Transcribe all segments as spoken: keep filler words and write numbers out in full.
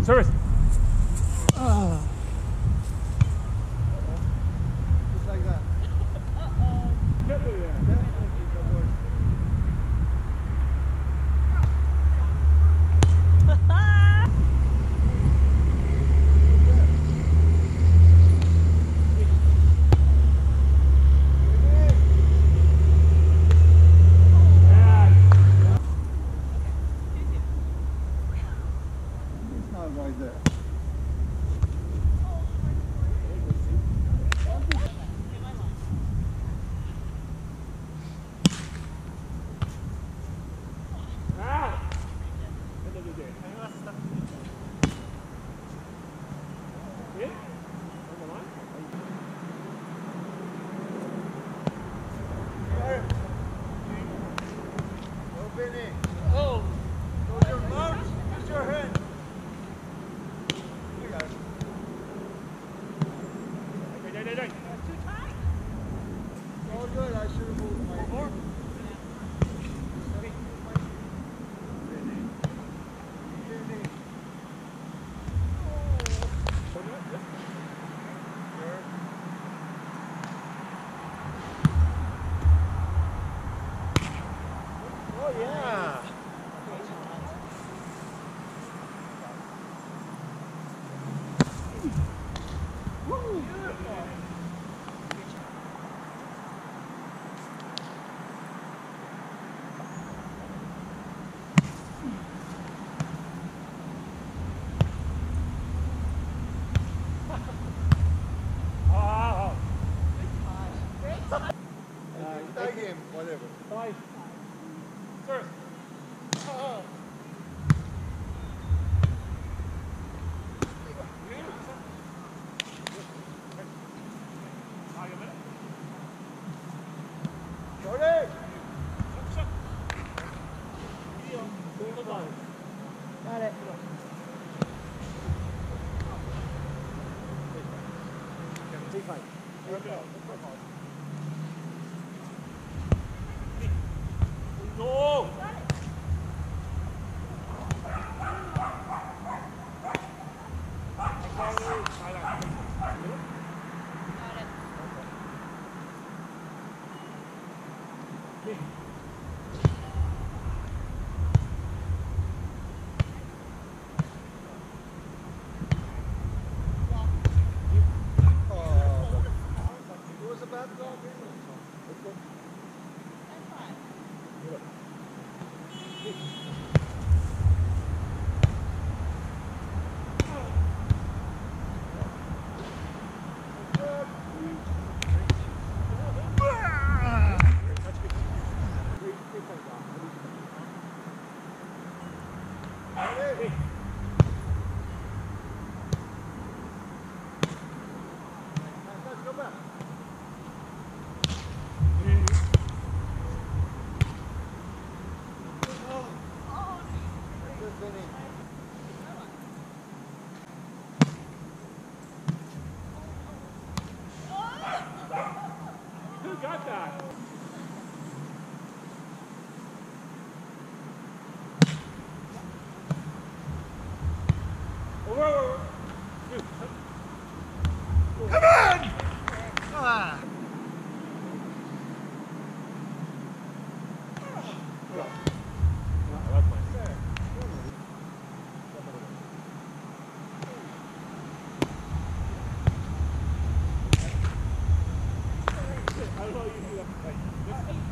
Service. Oh. Just like that. Uh-oh. Definitely there. Definitely the worst. It's not right there. Oh. Close your mouth, use your hand. You got it. That's too tight. All good, I should have moved my More. Oh yeah. Oh. Tag him, whatever. Five. Service. Oh. Jordan! Got it. Take five. No! Oh. It was a bad block. Let's go. Hey. Let's go back. Good, Vinny. Who got that? Over, over, over. Come on! Ah. That's mine. I don't know how you do that. Like, this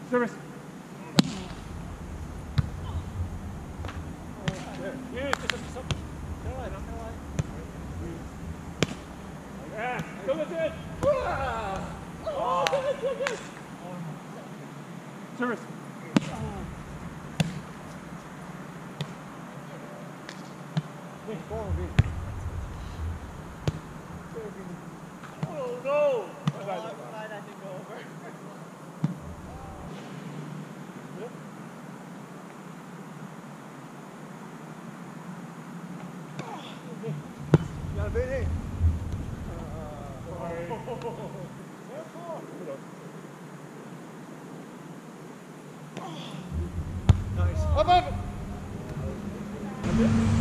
Service. Yeah, just up, just up. Not gonna lie, not gonna lie. Yeah, go with it. Oh, good, good, good. Service. Hey, go on, B. Oh, no. I'm glad I didn't go over. Got a bit, hey. Nice. Up, up!